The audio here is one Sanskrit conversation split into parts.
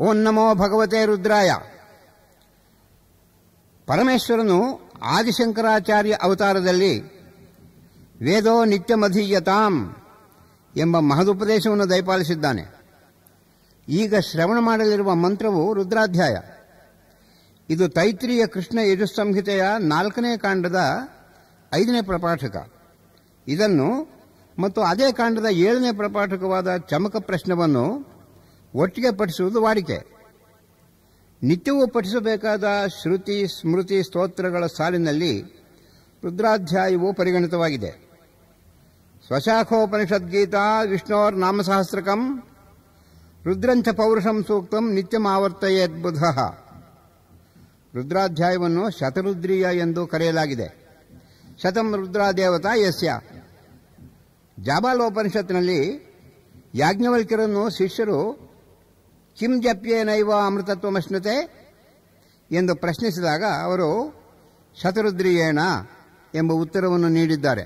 ಓಂ ನಮೋ ಭಗವತೆ ರುದ್ರಾಯ. ಪರಮೇಶ್ವರನು ಆದಿಶಂಕರಾಚಾರ್ಯ ಅವತಾರದಲ್ಲಿ ವೇದೋ ನಿತ್ಯಮಧೀಯತಾಂ ಎಂಬ ಮಹದುಪದೇಶವನ್ನು ದಯಪಾಲಿಸಿದ್ದಾನೆ. ಈಗ ಶ್ರವಣ ಮಾಡಲಿರುವ ಮಂತ್ರವು ರುದ್ರಾಧ್ಯಾಯ. ಇದು ತೈತ್ರಿಯ ಕೃಷ್ಣ ಯಜುಸ್ಸಂಹಿತೆಯ 4ನೇ ಕಾಂಡದ 5ನೇ ಪ್ರಪಾಠಕ. ಇದನ್ನು ಮತ್ತು ಅದೇ ಕಾಂಡದ 7ನೇ ಪ್ರಪಾಠಕವಾದ ಚಮಕ ಪ್ರಶ್ನವನ್ನು ಒಟ್ಟಿಗೆ ಪಠಿಸುವುದು ವಾಡಿಕೆ. ನಿತ್ಯವೂ ಪಠಿಸಬೇಕಾದ ಶ್ರುತಿ ಸ್ಮೃತಿ ಸ್ತೋತ್ರಗಳ ಸಾಲಿನಲ್ಲಿ ರುದ್ರಾಧ್ಯಾಯವು ಪರಿಗಣಿತವಾಗಿದೆ. ಸ್ವಶಾಖೋಪನಿಷದ್ಗೀತಾ ವಿಷ್ಣೋರ್ ನಾಮಸಹಸ್ರಕಂ ರುದ್ರಂಚ ಪೌರುಷಂ ಸೂಕ್ತಂ ನಿತ್ಯಂ ಆವರ್ತಯೇದ್ಬುಧ. ರುದ್ರಾಧ್ಯಾಯವನ್ನು ಶತರುದ್ರೀಯ ಎಂದು ಕರೆಯಲಾಗಿದೆ. ಶತಂ ರುದ್ರಾದೇವತಾ ಯಸ್ಯ. ಜಾಬಾಲೋಪನಿಷತ್ತಿನಲ್ಲಿ ಯಾಜ್ಞವಲ್ಕ್ಯರನ್ನು ಶಿಷ್ಯರು ಕಿಂ ಜಪ್ಯೇನೈವ ಅಮೃತತ್ವಮಶ್ನುತೆ ಎಂದು ಪ್ರಶ್ನಿಸಿದಾಗ ಅವರು ಶತರುದ್ರೀಯೇಣ ಎಂಬ ಉತ್ತರವನ್ನು ನೀಡಿದ್ದಾರೆ.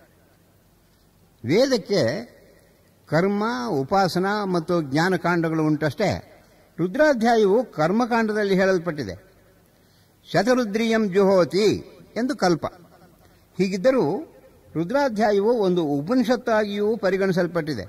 ವೇದಕ್ಕೆ ಕರ್ಮ, ಉಪಾಸನಾ ಮತ್ತು ಜ್ಞಾನಕಾಂಡಗಳು ಉಂಟಷ್ಟೇ. ರುದ್ರಾಧ್ಯಾಯವು ಕರ್ಮಕಾಂಡದಲ್ಲಿ ಹೇಳಲ್ಪಟ್ಟಿದೆ. ಶತರುದ್ರೀಯಂ ಜುಹೋತಿ ಎಂದು ಕಲ್ಪ. ಹೀಗಿದ್ದರೂ ರುದ್ರಾಧ್ಯಾಯವು ಒಂದು ಉಪನಿಷತ್ತಾಗಿಯೂ ಪರಿಗಣಿಸಲ್ಪಟ್ಟಿದೆ.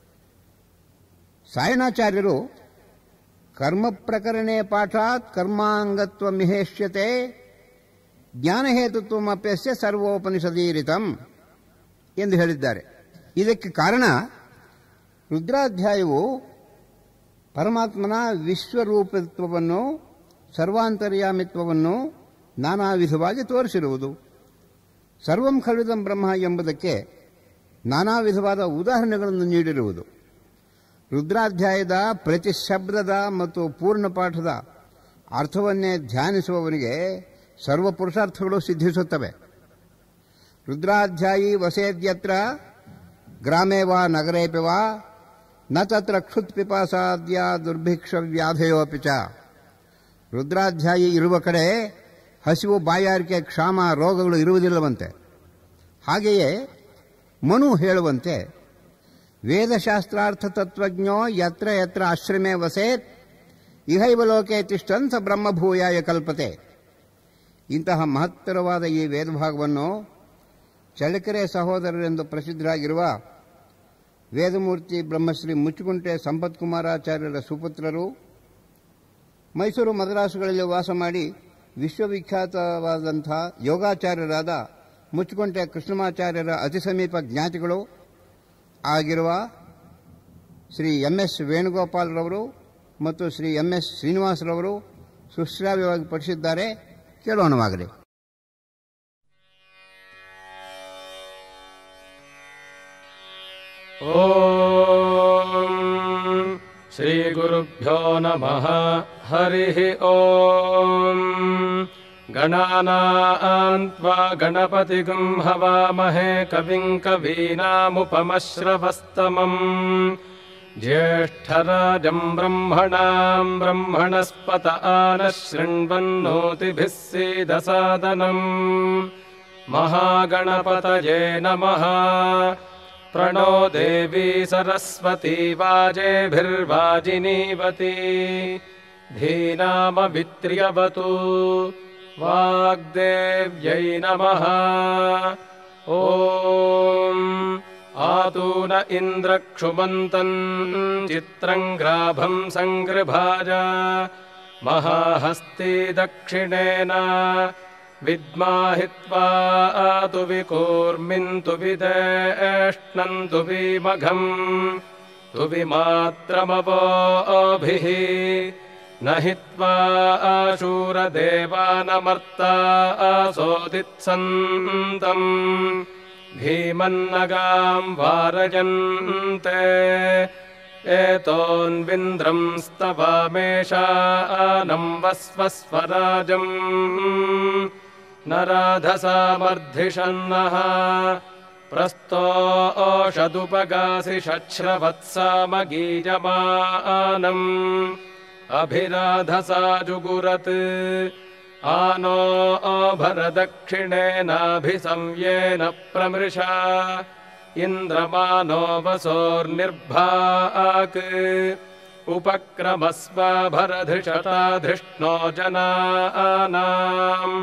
ಸಾಯಣಾಚಾರ್ಯರು ಕರ್ಮ ಪ್ರಕರಣೆ ಪಾಠಾತ್ ಕರ್ಮಾಂಗತ್ವ ಮಿಹೇಷ್ಯತೆ ಜ್ಞಾನಹೇತುತ್ವಮಪ್ಯಸ್ಯ ಸರ್ವೋಪನಿಷದೀರಿತಂ ಎಂದು ಹೇಳಿದ್ದಾರೆ. ಇದಕ್ಕೆ ಕಾರಣ ರುದ್ರಾಧ್ಯಾಯವು ಪರಮಾತ್ಮನ ವಿಶ್ವರೂಪತ್ವವನ್ನು ಸರ್ವಾಂತರ್ಯಾಮಿತ್ವವನ್ನು ನಾನಾ ವಿಧವಾಗಿ ತೋರಿಸಿರುವುದು. ಸರ್ವಂ ಖಲ್ವಿದಂ ಬ್ರಹ್ಮ ಎಂಬುದಕ್ಕೆ ನಾನಾ ವಿಧವಾದ ಉದಾಹರಣೆಗಳನ್ನು ನೀಡಿರುವುದು. ರುದ್ರಾಧ್ಯಾಯದ ಪ್ರತಿ ಶಬ್ದದ ಮತ್ತು ಪೂರ್ಣ ಪಾಠದ ಅರ್ಥವನ್ನೇ ಧ್ಯಾನಿಸುವವನಿಗೆ ಸರ್ವ ಪುರುಷಾರ್ಥಗಳು ಸಿದ್ಧಿಸುತ್ತವೆ. ರುದ್ರಾಧ್ಯಾಯಿ ವಸೇದ್ಯತ್ರ ಗ್ರಾಮೇ ವಾ ನಗರೇಪಿ ವಾ ನ ತತ್ರ ಕ್ಷುತ್ ಪಿಪಾಸಾದ್ಯ ದುರ್ಭಿಕ್ಷ ವ್ಯಾಧಯೋಪಿ ಚ. ರುದ್ರಾಧ್ಯಾಯಿ ಇರುವ ಕಡೆ ಹಸಿವು, ಬಾಯಾರಿಕೆ, ಕ್ಷಾಮ, ರೋಗಗಳು ಇರುವುದಿಲ್ಲವಂತೆ. ಹಾಗೆಯೇ ಮನು ಹೇಳುವಂತೆ ವೇದಶಾಸ್ತ್ರಾರ್ಥ ತತ್ವಜ್ಞೋ ಯತ್ರ ಯತ್ರ ಆಶ್ರಮೇ ವಸೇತ್ ಇಹೈವ ಲೋಕೆ ತಿಷ್ಠನ್ ಸ ಬ್ರಹ್ಮಭೂಯಾಯ ಕಲ್ಪತೆ. ಇಂತಹ ಮಹತ್ತರವಾದ ಈ ವೇದಭಾಗವನ್ನು ಚಳ್ಳಕೆರೆ ಸಹೋದರರೆಂದು ಪ್ರಸಿದ್ಧರಾಗಿರುವ ವೇದಮೂರ್ತಿ ಬ್ರಹ್ಮಶ್ರೀ ಮುಚ್ಚುಗುಂಟೆ ಸಂಪತ್ಕುಮಾರಾಚಾರ್ಯರ ಸುಪುತ್ರರು ಮೈಸೂರು ಮದ್ರಾಸುಗಳಲ್ಲಿ ವಾಸ ಮಾಡಿ ವಿಶ್ವವಿಖ್ಯಾತವಾದಂಥ ಯೋಗಾಚಾರ್ಯರಾದ ಮುಚ್ಚುಗುಂಟೆ ಕೃಷ್ಣಮಾಚಾರ್ಯರ ಅತಿ ಸಮೀಪ ಜ್ಞಾತಿಗಳು ಆಗಿರುವ ಶ್ರೀ ಎಂ.ಎಸ್. ವೇಣುಗೋಪಾಲ್ರವರು ಮತ್ತು ಶ್ರೀ ಎಂ.ಎಸ್. ಶ್ರೀನಿವಾಸರವರು ಸುಶ್ರಾವ್ಯವಾಗಿ ಪಠಿಸಿದ್ದಾರೆ. ಕೇಳೋಣವಾಗಲಿ. ಓಂ ಶ್ರೀ ಗುರುಭ್ಯೋ ನಮಃ. ಹರಿಃ ಓಂ. ಗಣಾನಾಂ ತ್ವಾ ಗಣಪತಿಗಂ ಹವಾಮಹೇ ಕವಿಂ ಕವೀನಾಮುಪಮಶ್ರವಸ್ತಮಂ ಜ್ಯೇಷ್ಠರಾಜಂ ಬ್ರಹ್ಮಣಾಂ ಬ್ರಹ್ಮಣಸ್ಪತ ಆನಃ ಶೃಣ್ವನ್ನೋತಿಭಿಃ ಸೀದಸಾದನಂ. ಮಹಾಗಣಪತಯೇ ನಮಃ. ಪ್ರಣೋ ದೇವಿ ಸರಸ್ವತಿ ವಾಜೇಭಿರ್ವಾಜಿನೀವತಿ ಧೀನಾಮವಿತ್ರ್ಯವತು. ವಾಗ್ದೇವ್ಯೈ ನಮಃ. ಓಂ ಆತೂನ ಇಂದ್ರಕ್ಷುಮಂತನ್ ಚಿತ್ರಂ ಗ್ರಾಭಂ ಸಂಗೃಭಾಜ ಮಹಾಹಸ್ತಿ ದಕ್ಷಿಣೇನ ವಿದ್ಮಾಹಿತ್ವಾ ಆತು ವಿಕೂರ್ಮಿಂತು ವಿದೇಷ್ಣಂತು ವಿಮಘಂ ತು ವಿಮಾತ್ರಮವೋಭಿಃ ನ ಹಿತ್ವಾ ಆಶೂರದೇವಾನಮರ್ತಾ ಆಸೋದಿತ್ಸಂತಂ ಭೀಮನ್ನಗಾಂ ವಾರಯನ್ತೆ. ಏತೋನ್ವಿಂದ್ರಂ ಸ್ತವಾಮೇಷಾನಂ ವಸ್ವಸ್ವರಾಜಂ ನರಾಧಸಾಮರ್ಧಿಷನ್ನಃ ಪ್ರಸ್ತೋಷದುಪಗಾಸಿ ಶಚ್ರವತ್ಸಾಮಗೀಯಮಾನಂ ಅಭಿರಾಧಸಾಜುಗುರತ್ ಆನೋ ಭರದಕ್ಷಿಣೇನಾಭಿಸಂಯೇನ ಪ್ರಮೃಷಾ ಇಂದ್ರಮಾನೋ ವಸೋರ್ನಿರ್ಭಾಕ್ उपक्रमस्व भरधृषता धृष्णो जनानाम्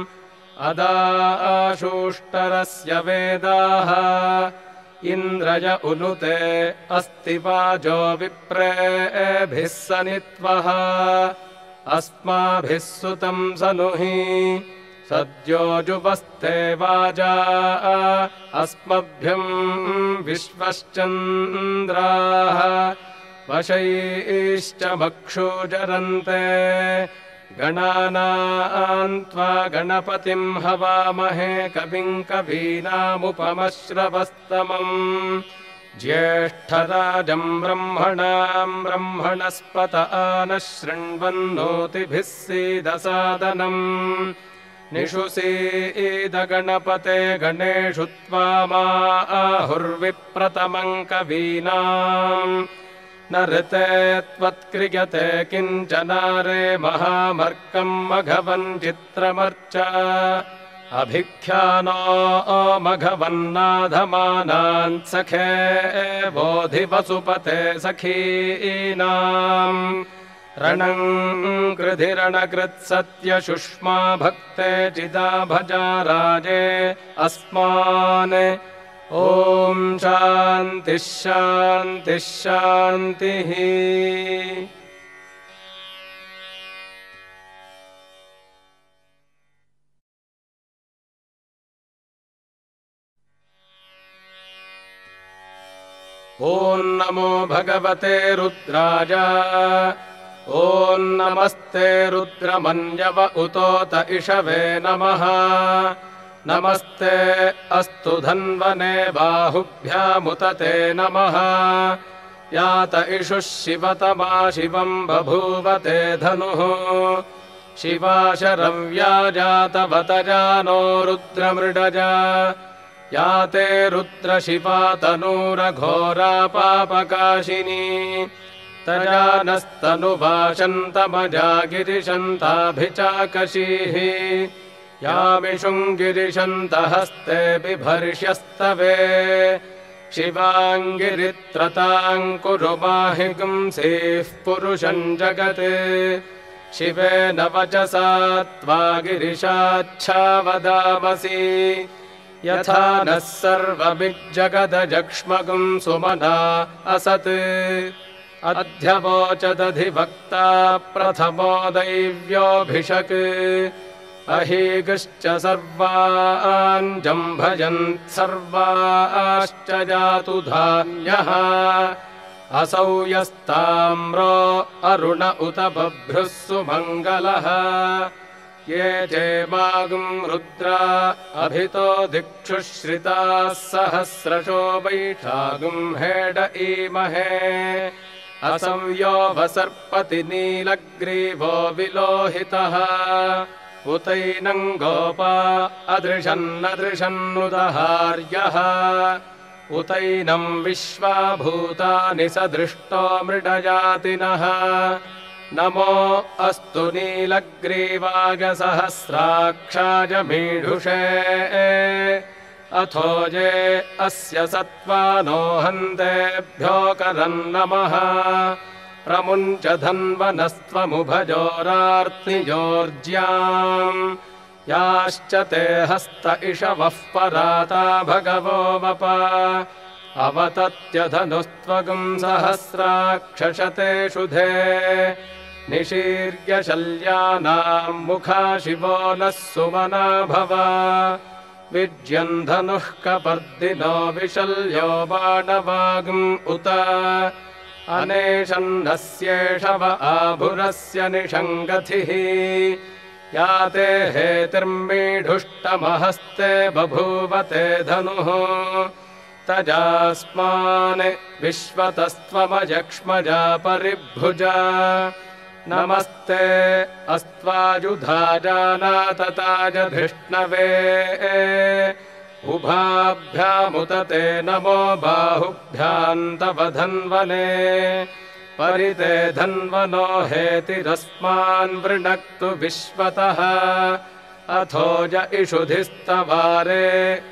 अदाशूष्टरस्य वेदाः इन्द्रय उनुते अस्ति वाजो विप्रेभिः सनित्वः अस्माभिः सुतम् सनुहि सद्यो जुवस्ते वाजा अस्मभ्यम् विश्वश्चन्द्राः वशैश्च मक्षूजरन्ते गणानां त्वा गणपतिम् हवामहे कविम् कवीनामुपमश्रवस्तमम् ज्येष्ठराजम् ब्रह्मणाम् ब्रह्मणस्पत आनः शृण्वन्नोतिभिः सीदसादनम् निषुसीदगणपते गणेषु त्वामा आहुर्विप्रतमम् कवीनाम् न ऋते त्वत्क्रियते किञ्चनारे महामर्कम् मघवन् चित्रमर्च अभिख्यानो मघवन्नाधमानान् सखे बोधिवसुपते सखीनाम् रणम् कृधिरणकृत्सत्यशुष्मा भक्ते चिदा भजा राजे अस्मान् ॐ शान्तिः शान्तिः शान्तिः। ॐ नमो भगवते रुद्राय ॐ नमस्ते रुद्रमन्यव उतोत इषवे नमः नमस्ते अस्तु धन्वने बाहुभ्यामुतते नमः यात इषुः शिवतमा शिवम् बभूवते धनुः शिवाशरव्या जातवतजानो रुद्रमृडजा याते रुद्रशिवा तनूरघोरा पापकाशिनी तजानस्तनुभाषन्तमजा गिरिशन्ताभिचाकशीः यामिषुङ्गिरिशन्तहस्ते बिभर्ष्यस्तवे शिवाङ्गिरित्रताम् कुरु माहिगुंसीः पुरुषम् जगत् शिवेन वचसा त्वा गिरिशाच्छावदामसि यथा नः सर्वमिज्जगदजक्ष्मगुम् सुमना असत् अध्यवोचदधिवक्ता प्रथमो दैव्योऽभिषक् अहीगश्च सर्वान् जम्भयन् सर्वाश्च जातु धान्यः असौ यस्ताम्रो अरुण उत बभ्रुः सुमङ्गलः ये जेमागुम् रुद्रा अभितो दिक्षुः श्रिताः सहस्रशो वैठागुम् हेड ईमहे असंयो वसर्पति नीलग्रीवो विलोहितः उतैनम् गोपा अदृशन्नदृशन्नुदहार्यः उतैनम् विश्वाभूतानि सदृष्टो मृडजातिनः नमो अस्तु नीलग्रीवाय सहस्राक्षाय मीढुषे अथो ये अस्य सत्त्वानो हन्तेभ्योऽकरम् नमः प्रमुञ्च धन्वनस्त्वमुभजोरार्तिजोर्ज्याम् याश्च ते हस्त इषवः पराता भगवो वपा अवतत्यधनुस्त्वगुम् सहस्राक्षशते शुधे निशीर्य शल्यानाम् मुखा शिवो नः सुमना भव विज्यन् धनुः कपर्दिनो विशल्यो बाणवागुम् उत अनेशन्नस्येषव आभुरस्य निषङ्गथिः याते हेतिर्मीढुष्टमहस्ते बभूवते धनुः तजास्मान् विश्वतस्त्वमयक्ष्मजा परिभुजा नमस्ते अस्त्वायुधा जानातताजधिष्णवे उभाभ्यामुतते नमो बाहुभ्याम् तव धन्वने परिते धन्वनो हेतिरस्मान् वृणक्तु विश्वतः अथो य इषुधिस्तवारे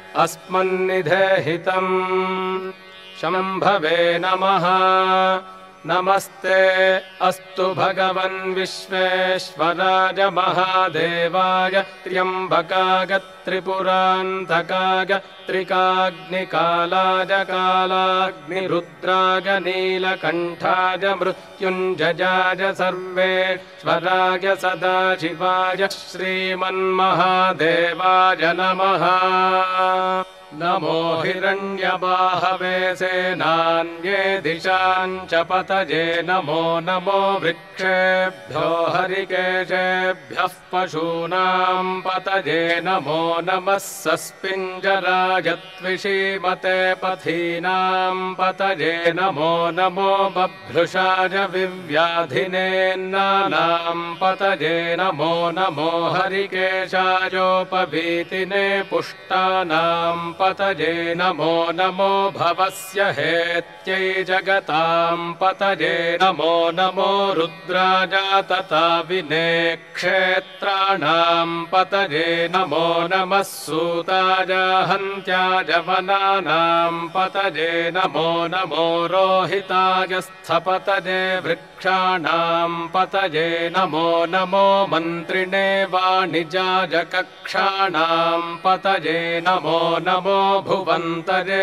अस्मन्निधेहितम् शम्भवे नमः नमस्ते अस्तु भगवन् विश्वेश्वराय महादेवाय त्र्यम्बकाय त्रिपुरान्तकाय त्रिकाग्निकालाय कालाग्निरुद्राय नीलकण्ठाय मृत्युञ्जयाय सर्वेश्वराय सदाशिवाय श्रीमन्महादेवाय नमः। नमो हिरण्यबाहवे सेनान्ये दिशाञ्च पतये नमो नमो वृक्षेभ्यो हरिकेशेभ्यः पशूनां पतये नमो नमः सस्पिञ्जराय त्विषीमते पथीनां पतये नमो नमो बभ्रुषाय विव्याधिनेन्नानां पतये नमो नमो हरिकेशायोपवीतिने पुष्टानां पतये नमो नमो भवस्य हेत्यै जगतां पतये नमो नमो रुद्राय तथा विने क्षेत्राणां पतये नमो नमः सूताय हन्त्याय वनानां पतये नमो नमो रोहिताय स्थपतये वृक्षाणां पतये नमो नमो मन्त्रिणे वाणिजाय कक्षाणां पतये नमो नमो भुवन्तये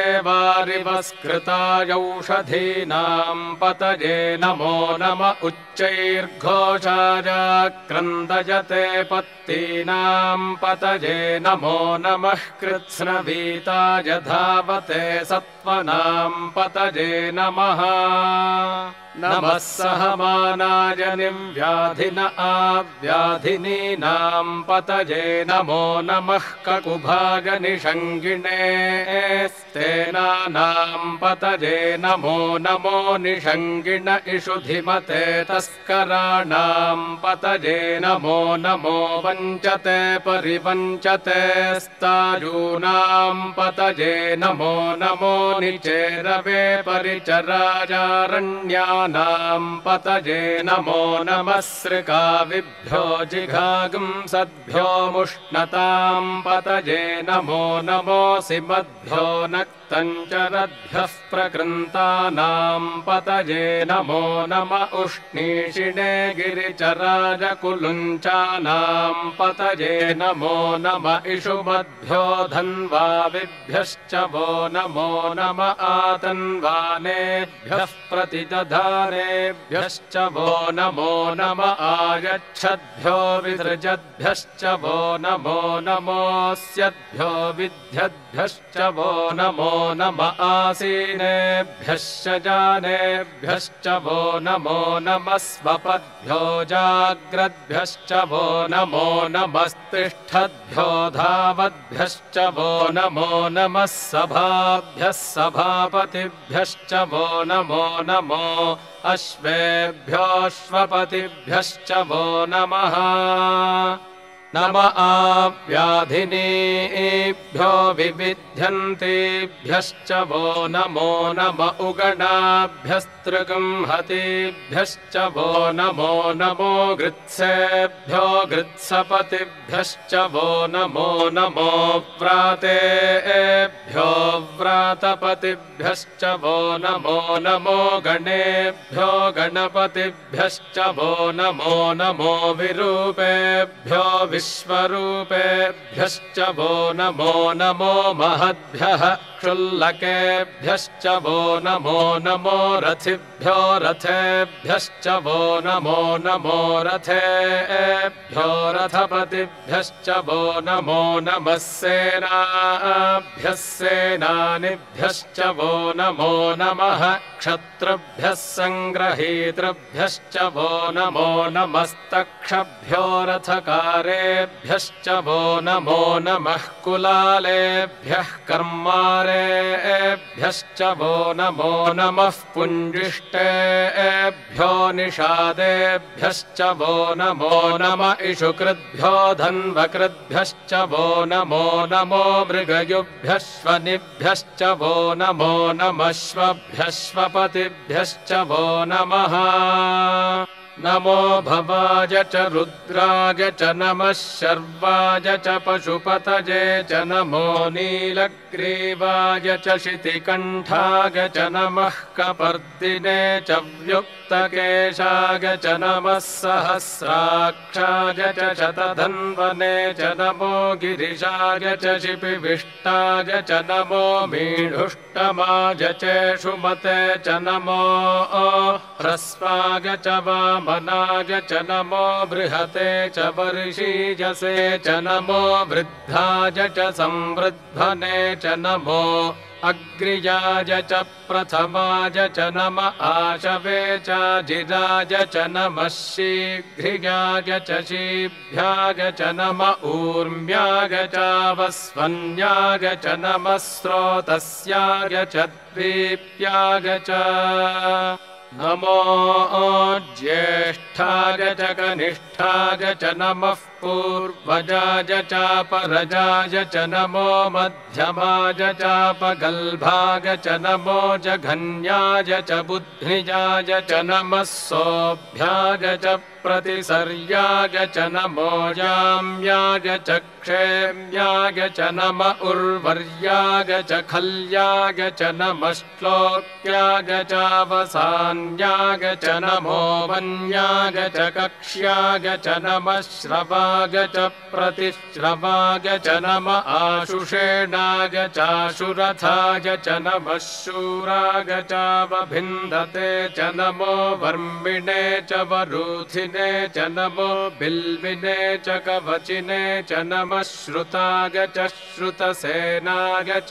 वारिवस्कृतायौषधीनां पतये नमो नम उच्चैर्घोषाय क्रन्दयते पत्तीनां पतये नमो नमः कृत्स्नवीताय धावते सत्त्वनां पतये नमः। नमः सहमानाय निव्याधिन आव्याधिनीनां पतये नमो नमः ककुभाय निषङ्गिणे स्तेनानां पतये नमो नमो निषङ्गिण इषुधिमते तस्कराणां पतये नमो नमो वञ्चते परिवञ्चते स्तायूनां पतये नमो नमो निचेरवे परिचरायारण्या पतये नमो नमः सृकाविभ्यो जिघागुंसद्भ्यो मुष्णतां पतये नमो नमोऽसि मद्भ्यो नक्तञ्चरद्भ्यः प्रकृन्तानां पतये नमो नम उष्णीषिणे गिरिचराजकुलुञ्चानां पतये नमो नम इषुमद्भ्यो धन्वाविभ्यश्च वो नमो नम आतन्वानेभ्यः प्रतिदधानेभ्यश्च वो नमो नम आयच्छद्भ्यो विसृजद्भ्यश्च वो नमो नमोऽस्यद्भ्यो विद्यद्भ्यश्च वो नमो नम आसीनेभ्यश्च जानेभ्यश्च वो नमो नमः स्वपद्भ्यो जाग्रद्भ्यश्च वो नमो नमस्तिष्ठद्भ्यो धावद्भ्यश्च वो नमो नमः सभाभ्यः सभापतिभ्यश्च वो नमो नमो अश्वेभ्योऽश्वपतिभ्यश्च वो नमः। नम आव्याधिनीभ्यो विविध्यन्तेभ्यश्च वो नमो नम उगणाभ्यस्त्रिगंहतेभ्यश्च वो नमो नमो गृत्सेभ्यो गृत्सपतिभ्यश्च वो नमो नमो व्रातेभ्यो व्रातपतिभ्यश्च वो नमो नमो गणेभ्यो गणपतिभ्यश्च वो नमो नमो विरूपेभ्यो विश्वरूपेभ्यश्च वो नमो नमो महद्भ्यः क्षुल्लकेभ्यश्च वो नमो नमो रथिभ्यो रथेभ्यश्च वो नमो नमो रथेभ्यो रथपतिभ्यश्च वो नमो नमः सेनाभ्यः सेनानिभ्यश्च वो नमो नमः क्षत्रुभ्यः सङ्ग्रहीतृभ्यश्च वो नमो नमस्तक्षभ्यो रथकारेभ्यश्च वो नमो नमः कुलालेभ्यः कर्मारेभ्यश्च वो नमो नमः पुञ्जिष्टेभ्यो निषादेभ्यश्च वो नमो नम इषुकृद्भ्यो धन्वकृद्भ्यश्च वो नमो नमो मृगयुभ्यश्वनिभ्यश्च वो नमो नमः श्वभ्यश्वपतिभ्यश्च वो नमः। नमो भवाय च रुद्राय च नमः शर्वाय च पशुपतये च नमो नीलग्रीवाय च शितिकण्ठाय च नमः कपर्दिने च व्युक्तकेशाय च नमः सहस्राक्षाय च शतधन्वने च नमो गिरिशाय च शिपिविष्टाय च नमो मीढुष्टमाय चेषुमते च नमो ह्रस्वाय च वामनाय च नमो बृहते च वर्षीयसे च नमो वृद्धाय च संवृद्धने च नमो अग्र्याय च प्रथमाय च नम आशवे च जिराय च नमः शीघ्रियाय च शीभ्याय च नम ऊर्म्याय च वस्वन्याय च नमः स्रोतस्याय च द्वीप्याय च नमो ज्येष्ठाय च कनिष्ठाय च नमः पूर्वजाय च परजाय च नमो मध्यमाय च पगल्भाय च नमो जघन्याय च बुद्धिजाय च नमः सोऽभ्याय च प्रतिसर्याय च नमो याम्याय च क्षेम्याय च नम उर्वर्याय च खल्याय च नमः श्लोक्याय च वसान्याय च नमो वन्याय च कक्ष्याय च नमः श्रवाय च प्रतिश्रवाय च नम आशुषेणाय चाशुरथाय च नमः शूराय च वभिन्दते च नमो वर्मिणे च वरूथिने च नमो बिल्विने च कवचिने च नमः श्रुताय च श्रुतसेनाय च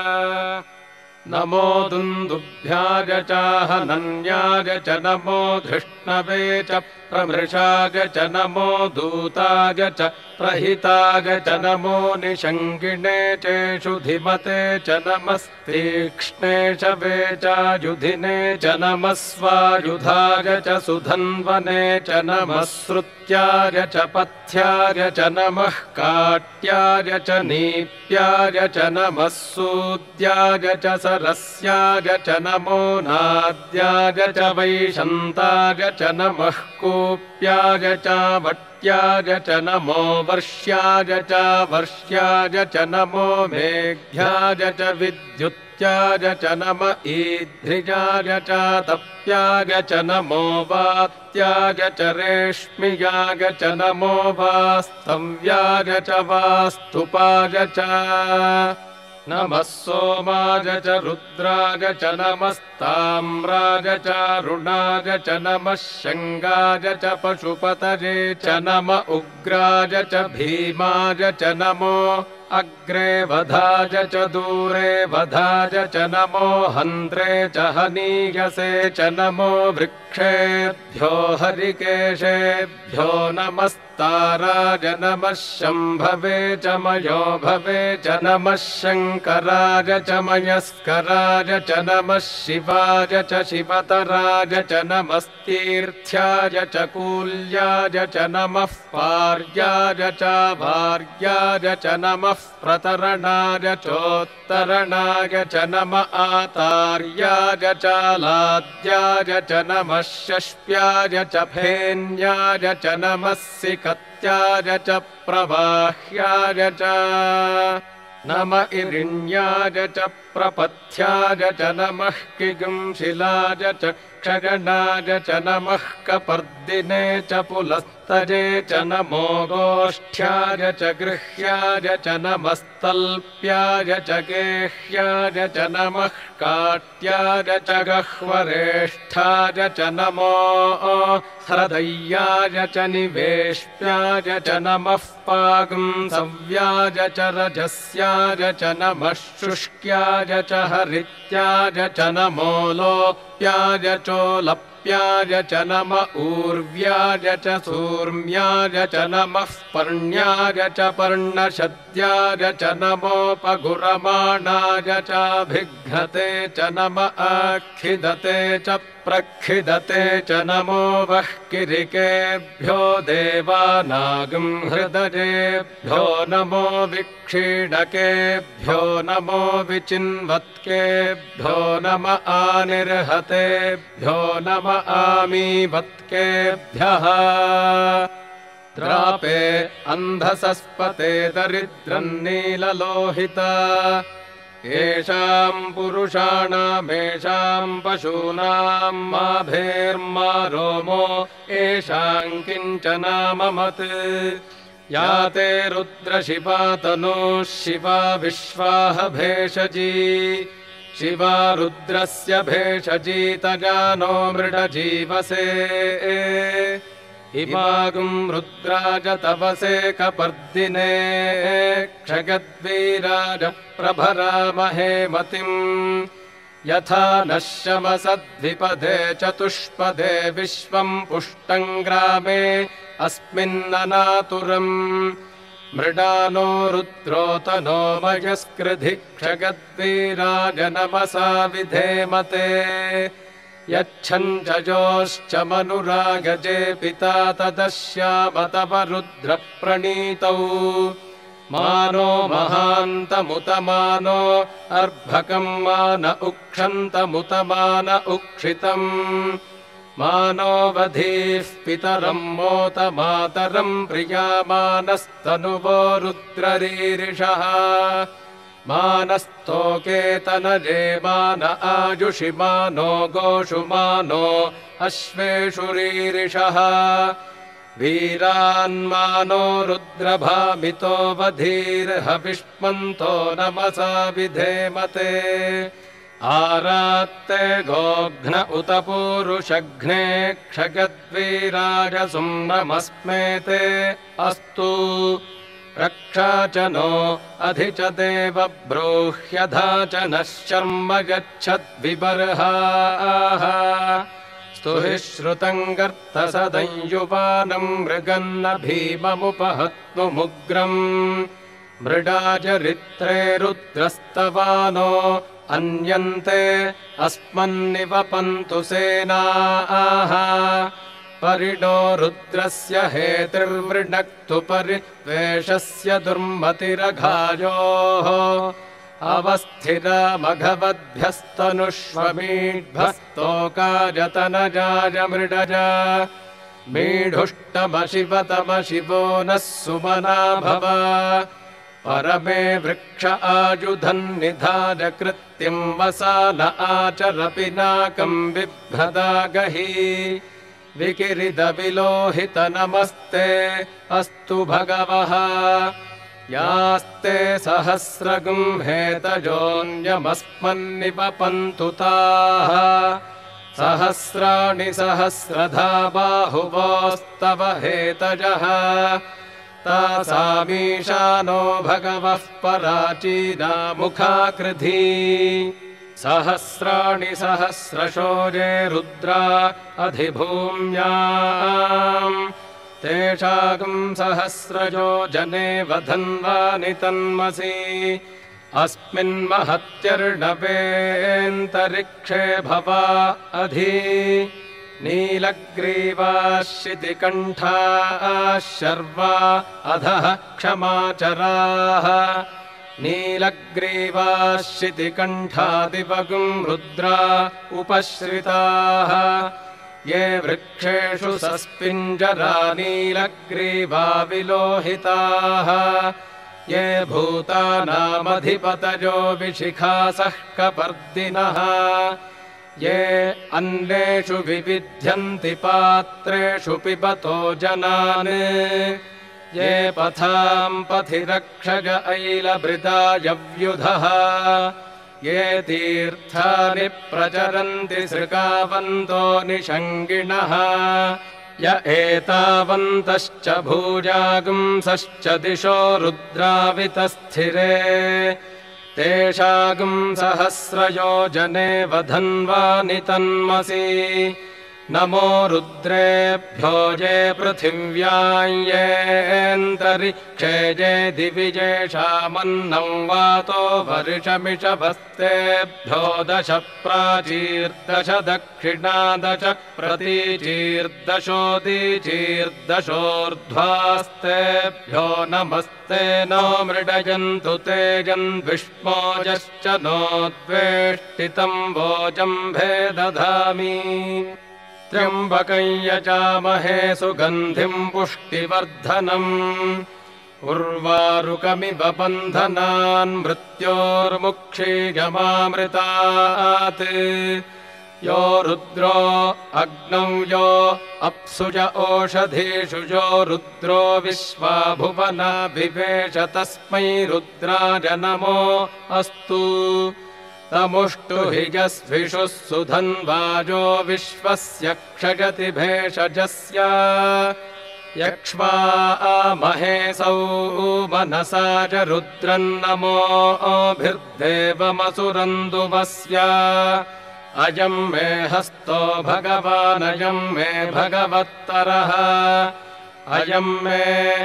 नमो दुन्दुभ्याय च हनन्याय च नमो धृष्णवे च प्रमृषाय च नमो दूताय च प्रहिताय च नमो निषङ्गिणे चेषुधिमते च नमस्तीक्ष्णे शवे च युधिने च नमः स्वायुधाय च सुधन्वने च नमः श्रुत्याय च पथ्याय च नमः काट्याय च नीप्याय च नमः सूद्याय च सरस्याय च नमो नाद्याय च वैशन्ताय च नमः कूप्याय च वट्याय च नमो वर्ष्याय च वर्ष्याय च नमो मेघ्याय च विद्युत्याय च नम ईद्रियाय च तप्याय च नमो वात्याय च रेश्मियाय च नमो वास्तव्याय च वास्तुपाय च नमः सोमाय च रुद्राय च नमस्ताम्राय च रुणाय च नमः शङ्गाय च पशुपतये च नम उग्राय च भीमाय च नमो अग्रे वधाय च दूरे वधाय च नमो हन्त्रे च हनीयसे च नमो वृक्षेभ्यो हरिकेशेभ्यो नमस्ताराय नमः शम्भवे च मयो भवे च नमः शङ्कराय च मयस्कराय च नमः शिवाय च शिवतराय च नमस्तीर्थ्याय च कूल्याय च नमः पार्याय च भार्याय च नमः प्रतरणाय चोत्तरणाय च नम आतार्याय च लाद्याय च नमः षष्प्याय च फेन्याय च नमः सिकत्याय च प्रवाह्याय च नम इरिण्याय च प्रपथ्याय च नमः किगुंशिलाय च क्षगणाय च नमः कपर्दिने च पुलस्तये च नमो गोष्ठ्याय च गृह्याय च नमस्तल्प्याय च गेह्याय च नमः काट्याय च गह्वरेष्ठाय च नमो हृदय्याय च निवेश्याय च नमः पागुंसव्याय च रजस्याय च नमः शुष्क्याय च हरित्याय च नमो लोप्याय चोलप्याय च नम ऊर्व्याय च सूर्म्याय च नमः पर्ण्याय च पर्णशद्याय च नमोपगुरमाणाय च भिघ्नते च नम आखिदते च प्रक्षिदते च नमो वः किरिकेभ्यो देवानागं हृदयेभ्यो नमो विक्षीणकेभ्यो नमो विचिन्वत्केभ्यो नम आनिर्हतेभ्यो नम आमीवत्केभ्यः द्रापे अन्धसस्पते दरिद्रन्नीललोहिता येषाम् पुरुषाणामेषाम् पशूनाम् माभेर्मा रोमो येषाम् किञ्चनाममत् या ते रुद्रशिवा तनूः शिवा विश्वाह भेषजी शिवा रुद्रस्य भेषजीतगानो मृडजीवसे इमागुम् रुद्राज तवसे कपर्दिने क्षगद्वीराज प्रभरामहे मतिम् यथा नः शमसद्विपदे चतुष्पदे विश्वम् पुष्टम् ग्रामे अस्मिन्ननातुरम् मृडानो रुद्रोतनो मयस्कृधि क्षगद्वीराज नमसा विधेमते यच्छञ्जयोश्च मनुरागजे पिता तदश्याम तव रुद्रप्रणीतौ मानो महान्तमुतमानो अर्भकम् मान उक्षन्तमुतमान उक्षितम् मानो वधीः पितरम् मोत मातरम् प्रियामानस्तनुवो रुद्ररीरिषः मानस्तोकेतनजे मान आजुषि मानो गोषु मानो अश्वेषु रीरिषः वीरान्मानो रुद्रभामितो वधीर्हविष्मन्तो नमसा विधेमते आरात्ते गोघ्न उत पूरुषघ्ने क्षगद्वीराजसुम् नमस्मेते अस्तु रक्षा च नो अधि च देव ब्रूह्यधा च नः शर्म गच्छद्विबर्हाः स्तुहि श्रुतम् गर्तसदञ्युवानम् मृगन्न भीममुपहत्तुमुग्रम् मृडाचरित्रे रुद्रस्तवानो अन्यन्ते अस्मन्निवपन्तु सेनाः परिणो रुद्रस्य हेतिर्वृणक्तु परिद्वेषस्य दुर्मतिरघायोः अवस्थिरामघवद्भ्यस्तनुष्वमीढ्भस्तोकाजतनजाय मृडज मीढुष्टमशिवतमशिवो नः सुमना भव परमे वृक्ष आयुधन्निधाय कृत्यम् वसान आचर पिनाकम् बिभ्रदागहि विकिरिदविलोहित नमस्ते अस्तु भगवः यास्ते सहस्रगुम् हेतजोऽन्यमस्मन्निपपन्तु ताः सहस्राणि सहस्रधा बाहुवोस्तव हेतजः तासामीशानो भगवः पराचीनामुखाकृधी सहस्राणि सहस्रशोजे रुद्रा अधिभूम्याम् तेषागुम् सहस्रजो जने वधन्वानि तन्मसि अस्मिन्महत्यर्णवेऽन्तरिक्षे भवा अधि नीलग्रीवाः शितिकण्ठाः शर्वा अधः क्षमाचराः नीलग्रीवाः शितिकण्ठादिवगुम् रुद्रा उपश्रिताः ये वृक्षेषु सस्पिञ्जरा नीलग्रीवा विलोहिताः ये भूतानामधिपतयो विशिखासः कपर्दिनः ये अन्नेषु विविध्यन्ति पात्रेषु पिबतो जनान् ये पथाम् पथि रक्षग ऐलभृदायव्युधः ये तीर्थानि प्रचरन्ति सृगावन्तो निषङ्गिणः य एतावन्तश्च भूजागुंसश्च दिशो रुद्रावितस्थिरे तेषागुम् सहस्रयोजने वधन्वानि तन्मसि नमो रुद्रेभ्यो ये पृथिव्यां येऽन्तरिक्षे ये दिवि येषामन्नं वातो वर्षमिषभस्तेभ्यो 10 प्राचीर्दश दक्षिणा 10 प्रतीचीर्दशोदीचीर्दशोर्ध्वास्तेभ्यो नमस्ते नो मृडयन्तु तेजन्विष्मोजश्च नो द्वेष्टितं वोजम्भे दधामि त्र्यम्बकं यजामहे सुगन्धिं पुष्टिवर्धनम् उर्वारुकमिव बन्धनान् मृत्योर्मुक्षीयमामृतात् यो रुद्रो अग्नौ यो अप्सुज ओषधीषु यो रुद्रो विश्वा भुवना विवेश तस्मै रुद्राय नमो अस्तु तमुष्टु हि यस्विषुः सुधन्वाजो विश्वस्य क्षयति भेषजस्य यक्ष्वामहेसौ मनसा च रुद्रन्नमोभिर्देवमसुरन्दुवस्य अयं मे हस्तो भगवानयं मे भगवत्तरः अयं मे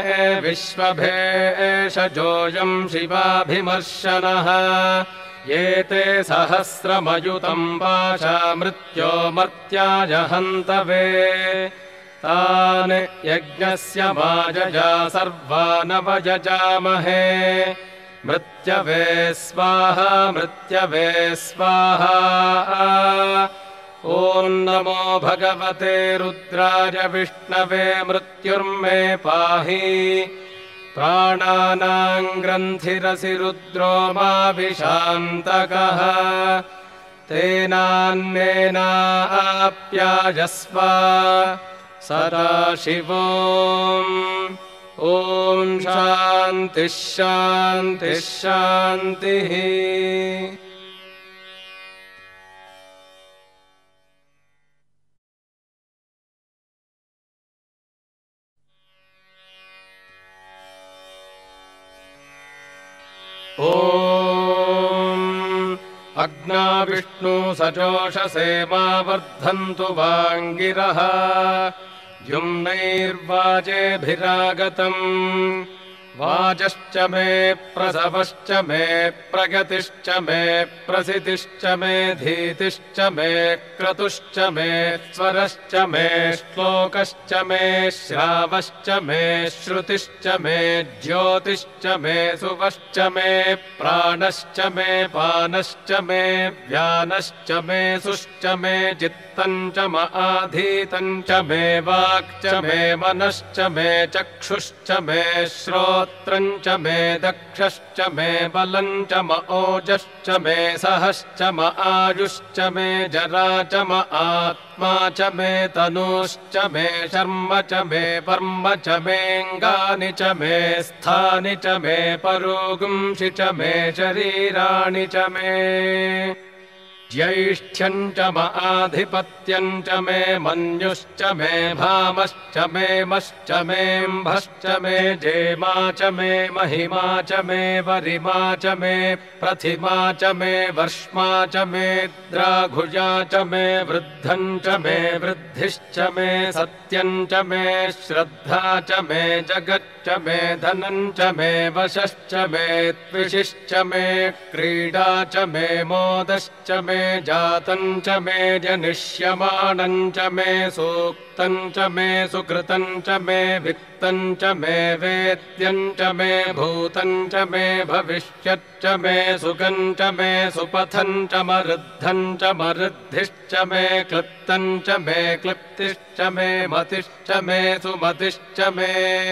विश्वभेषजोऽयं शिवाभिमर्शनः एते सहस्रमयुतं पाशा मृत्यो मर्त्याय हन्तवे तान् यज्ञस्य माजजा सर्वानवयजामहे मृत्यवे स्वाहा मृत्यवे स्वाहा ॐ नमो भगवते रुद्राय विष्णवे मृत्युर्मे पाहि प्राणानां ग्रन्थिरसि रुद्रो माभिशान्तकः तेनान्नेनाप्यायस्व सदा शिवोऽम् ॐ शान्तिः शान्तिः शान्तिः ॐ अग्ना विष्णु सजोषसे मा वर्धन्तु वाङ्गिरः द्युम्नैर्वाजेभिरागतम् वाजश्च मे प्रसवश्च मे प्रगतिश्च मे प्रसितिश्च मे धीतिश्च मे क्रतुश्च मे स्वरश्च मे श्लोकश्च मे श्रावश्च मे श्रुतिश्च मे ज्योतिश्च मे सुवश्च मे प्राणश्च मे पानश्च मे व्यानश्च मे सुश्च मे चित्तम् च आधीतम् च मे वाक्च मे मनश्च मे चक्षुश्च मे श्रोत्रम् च मे दक्षश्च मे बलम् च ओजश्च मे सहश्च आयुश्च मे जरा च आत्मा च मे तनुश्च मे शर्म च मे वर्म च मेऽङ्गानि च मे स्थानि च मे परोगुंषि च मे शरीराणि च मे ज्यैष्ठ्यम् च आधिपत्यम् च मे मन्युश्च मे भामश्च मे मश्च मेऽम्भश्च मे जेमा च मे महिमा च मे वरिमा च मे प्रथिमा च मे वर्ष्मा च मे द्राघुजा च मे वृद्धम् च मे वृद्धिश्च मे सत्यम् च मे श्रद्धा च मे जगच्च मे धनम् च मे वशश्च मे त्विषिश्च मे क्रीडा च मे मोदश्च मे जातम् च मे जनिष्यमाणम् च मे सूक्तम् च मे सुकृतम् च मे वित्तम् च मे वेद्यम् च मे भूतम् च मे भविष्यच्च मे सुखम् च मे सुपथम् च मरुद्धम् च मरुद्धिश्च मे क्लृप्तम् च मे क्लिप्तिश्च मे मतिश्च मे सुमतिश्च मे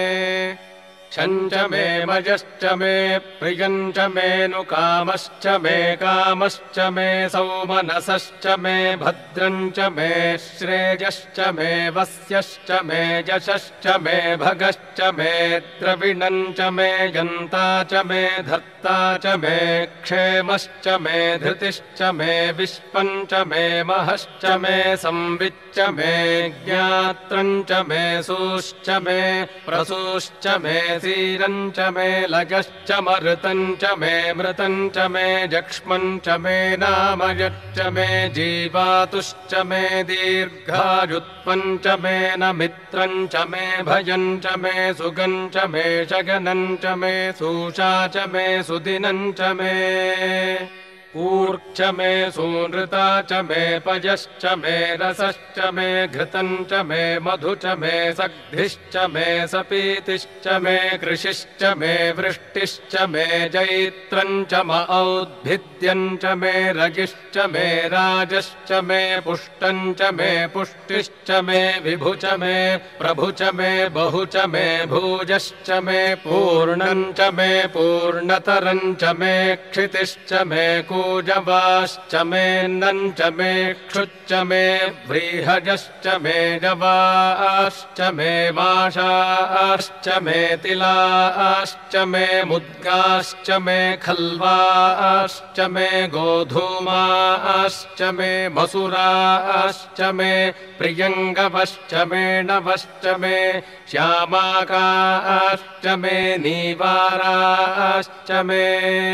क्षम् च मे मयश्च मे प्रियम् च मेऽनुकामश्च मे कामश्च मे सौमनसश्च मे भद्रम् च मे श्रेयश्च मे वस्यश्च मे यशश्च मे भगश्च मे द्रविणम् च मे यन्ता च मे धर्ता च मे क्षेमश्च मे धृतिश्च मे विश्वम् च मे महश्च मे संविच्च मे ज्ञात्रम् च मे सूश्च मे प्रसूश्च मे सीरम् च मे लगश्च मरुतम् च मे मृतम् च मे जक्ष्मम् च मे नामयच्च मे जीवातुश्च मे दीर्घायुत्वम् च मे न मित्रम् च मे भयम् च मे सुगम् च मे शगनम् च मे सूषा च मे सुदिनम् च मे ऊर्च मे सूनृता च मे पयश्च मे रसश्च मे घृतम् च मे मधु च मे सग्धिश्च मे सपीतिश्च मे कृषिश्च मे वृष्टिश्च मे जैत्रम् च म औद्भिद्यम् च मे रगिश्च मे राजश्च मे पुष्टम् च मे पुष्टिश्च मे विभु च मे प्रभु च मे बहु च मे भूजश्च मे पूर्णम् च मे पूर्णतरम् च मे क्षितिश्च मे कूजवाश्च मे नम् च मे क्षुच्च मे व्रीहजश्च मे जवाश्च मे माषाश्च मे तिलाश्च मे मुद्गाश्च मे खल्वाश्च मे गोधूमाश्च मे मसुराश्च मे प्रियङ्गवश्च मे नवश्च मे श्यामाकाश्च मे नीवाराश्च मे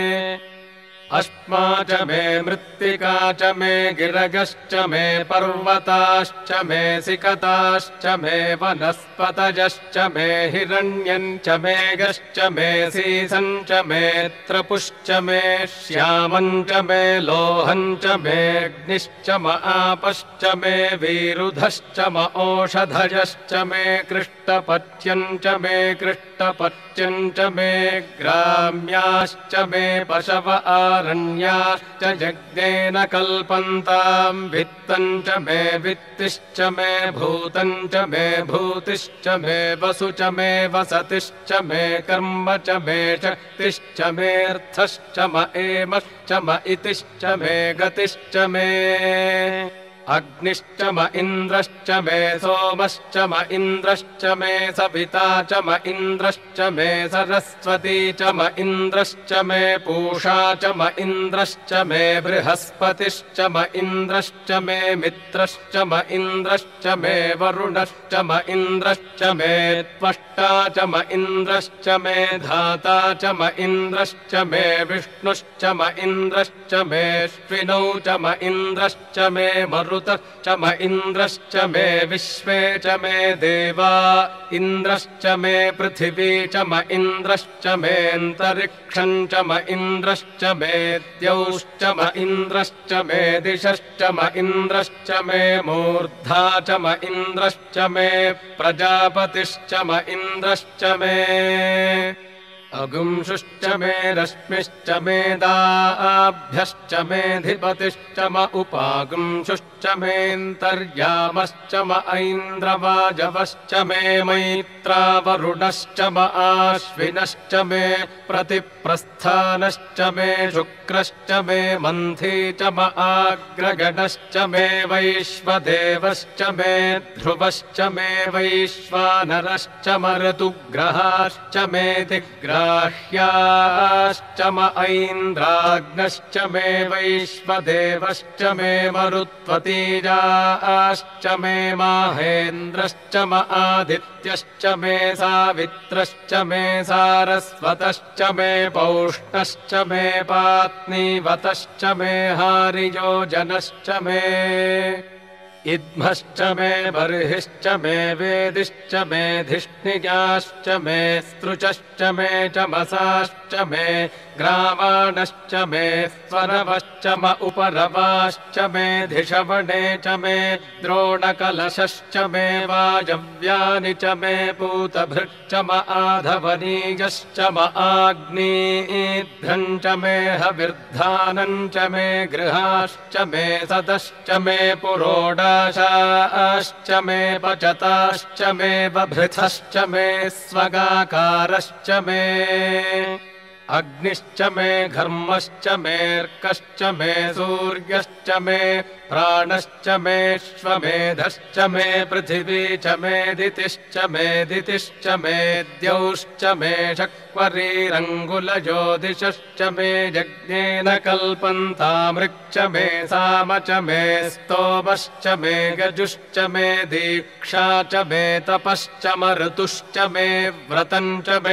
अश्मा च मे मृत्तिका च मे गिरगश्च मे पर्वताश्च मे सिकताश्च मे वनस्पतयश्च मे हिरण्यम् च मे गश्च मे सीसम् च मे त्रपुश्च मे श्यामम् च मे लोहम् च मे अग्निश्च म आपश्च मे वीरुधश्च म ओषधयश्च मे कृष्टपत्यम् च मे कृष्टपत्यम् च मे ग्राम्याश्च मे पशव रण्याश्च जज्ञेन कल्पन्ताम् वित्तम् च मे वित्तिश्च मे भूतम् च मे भूतिश्च मे वसु च मे वसतिश्च मे कर्म च मे शक्तिश्च मेऽर्थश्च म एमश्च म इतिश्च मे गतिश्च मे अग्निश्च म इन्द्रश्च मे सोमश्च म इन्द्रश्च मे सविता च म इन्द्रश्च मे सरस्वती च म इन्द्रश्च मे पूषा च म इन्द्रश्च मे बृहस्पतिश्च म इन्द्रश्च मे मित्रश्च म इन्द्रश्च मे वरुणश्च म इन्द्रश्च मे त्वष्टा च म इन्द्रश्च मे धाता च म इन्द्रश्च मे विष्णुश्च म इन्द्रश्च मे अश्विनौ च म इन्द्रश्च मे च म इन्द्रश्च मे विश्वे च मे देवा इन्द्रश्च मे पृथिवी च म इन्द्रश्च मेऽन्तरिक्षम् च म इन्द्रश्च मे द्यौश्च म इन्द्रश्च मे दिशश्च म इन्द्रश्च मे मूर्धा च म इन्द्रश्च मे प्रजापतिश्च म इन्द्रश्च मे अगुंशुश्च मे रश्मिश्च मेदाभ्यश्च मेऽधिपतिश्च म उपागुंशुश्च मेऽन्तर्यामश्च म ऐन्द्रवाजवश्च मे मैत्रावरुणश्च म आश्विनश्च मे प्रतिप्रस्थानश्च मे शुक्रश्च मे मन्थी च म आग्रगणश्च मे वैश्वदेवश्च मे ध्रुवश्च मे वैश्वानरश्च म ऋतुग्रहाश्च मे दिग्राह्याश्च म ऐन्द्राग्नश्च मे वैश्वदेवश्च मे मरुत्वतीजाश्च मे माहेन्द्रश्च म आदित्यश्च मे सावित्रश्च मे सारस्वतश्च मे पौष्णश्च मे पात्नीवतश्च मे हारियोजनश्च मे इद्मश्च मे बर्हिश्च मे वेदिश्च मे धिष्णिजाश्च मे स्त्रुचश्च मे चमसाश्च मे ग्रावाणश्च मे स्वरवश्च म उपरवाश्च मे धिषवणे च मे द्रोणकलशश्च मे वाजव्यानि च मे पूतभृच्च म आधवनीयश्च म आग्नेध्रम् च मे हविर्धानम् च मे गृहाश्च मे सदश्च मे पुरोडाशाश्च मे पचताश्च मे बभृथश्च मे स्वगाकारश्च मे अग्निश्च मे घर्मश्च मेऽर्कश्च मे सूर्यश्च मे प्राणश्च मेऽश्वमेधश्च मे पृथिवी च मे दितिश्च मे द्यौश्च मे शक्वरीरङ्गुलज्योतिषश्च मे यज्ञेन कल्पन्तामृक्च मे साम च मे स्तोमश्च मे गजुश्च मे दीक्षा च मे तपश्च मरुतुश्च मे व्रतम् च मे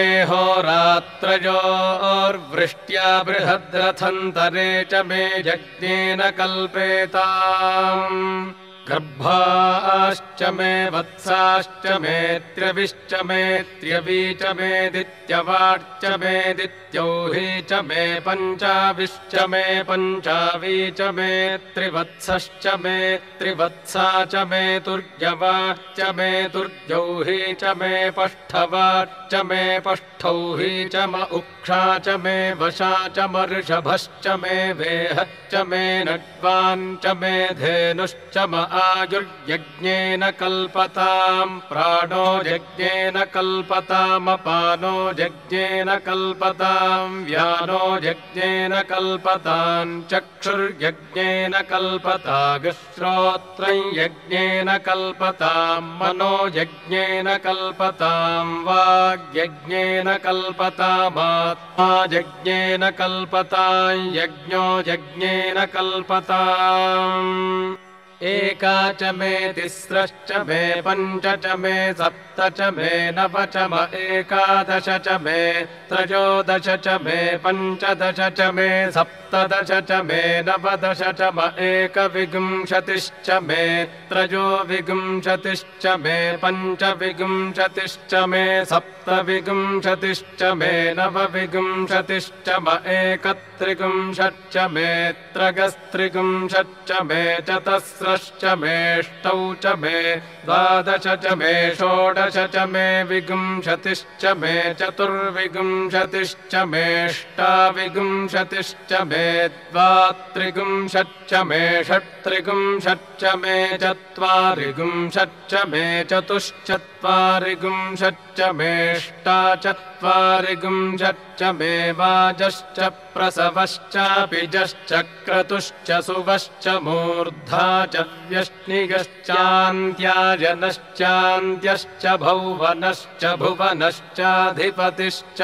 होरात्रयोर्वृष्ट्या बृहद्रथन्तरे च मे यज्ञेन कल्पेताम् गर्भाश्च मे वत्साश्च मे त्र्यविश्च मे त्र्यवी च मे दित्यवाच्च मे दित्यौही च मे पञ्चाविश्च मे पञ्चावी च मे त्रिवत्सश्च मे त्रिवत्सा च मे तुर्यवाच्च मे तुर्यौही च मे पष्ठवाच्च मे पष्ठौही च म उक्षा च मे वशा च मर्षभश्च मे वेहश्च मे नड्वाञ्च मे धेनुश्च म आयुर्यज्ञेन कल्पताम् प्राणो यज्ञेन कल्पतामपानो यज्ञेन कल्पताम् व्यानो यज्ञेन कल्पताम् चक्षुर्यज्ञेन कल्पताग्श्रोत्रम् यज्ञेन कल्पताम् मनो यज्ञेन कल्पताम् वाग्यज्ञेन कल्पतामात्मा यज्ञेन कल्पताम् यज्ञो यज्ञेन कल्पताम् एका च मे तिस्रश्च मे पञ्च च मे सप्त च मे नव च म एकादश च मे त्रयोदश च मे पञ्चदश च मे सप्तदश च मे नवदश च म एकविंशतिश्च मे त्रयोविंशतिश्च मे पञ्चविंशतिश्च मे सप्तविंशतिश्च मे नवविंशतिश्च म एकत्रिंशच्च मे त्रयस्त्रिंशच्च मे चतस्रश्च मेष्टौ च मे द्वादश च मे षोडश च मे विंशतिश्च मे चतुर्विंशतिश्च मेष्टाविंशतिश्च मे द्वात्रिंशच्च मे षट्त्रिंशच्च मे चत्वारिंशच्च मे चतुश्चत्वारिंशच्च मेष्टाचत्वारिंशच्च मे वाजश्च प्रसवश्चापिजश्च क्रतुश्च सुवश्च मूर्धा च व्यष्णिगश्चान्त्यायनश्चान्त्यश्च भौवनश्च भुवनश्चाधिपतिश्च